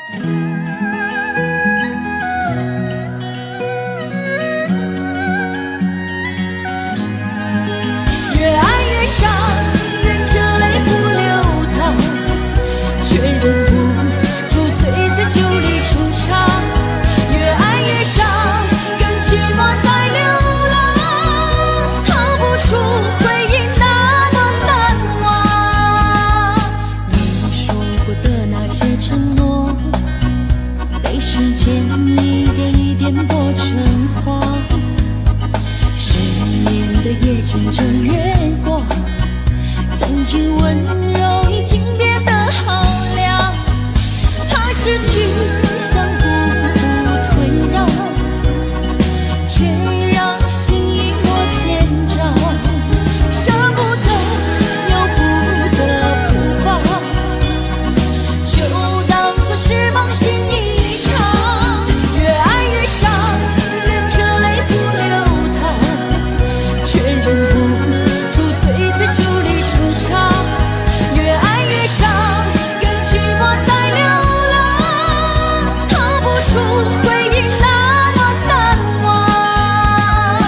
乘着月光，曾经温柔已经变得好凉，怕失去想不退让，却让心一抹牵着，舍不得由不得不放，就当作是梦醒一场，越爱越伤，忍着泪不流淌，却忍不住醉在酒里惆怅，越爱越伤，更寂寞在流浪，逃不出回忆那么难忘。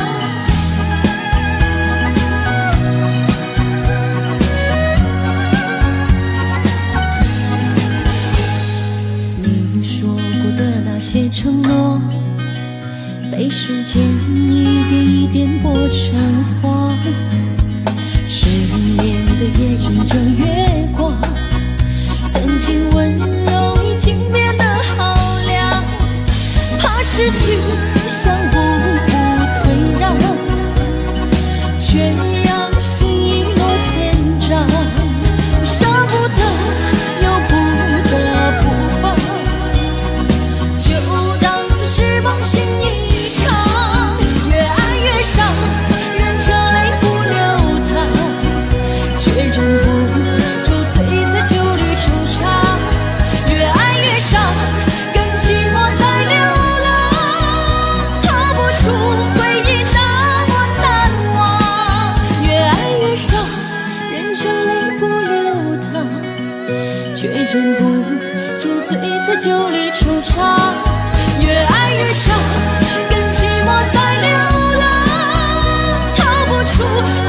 你说过的那些承诺，被时间一点一点剥成黄，失眠的夜枕着月光，曾经温柔已经变得好凉，怕失去想不退让，却让心一抹牵着，舍不得又不得不放，就当作是梦醒一场，越爱越伤，忍着泪不流淌，却忍不住醉在酒里惆怅，越爱越伤，更寂寞在流浪，逃不出回忆那么难忘，越爱越伤，忍着泪不流淌，却忍不住醉在酒里惆怅，越爱越伤，更寂寞在流浪，逃不出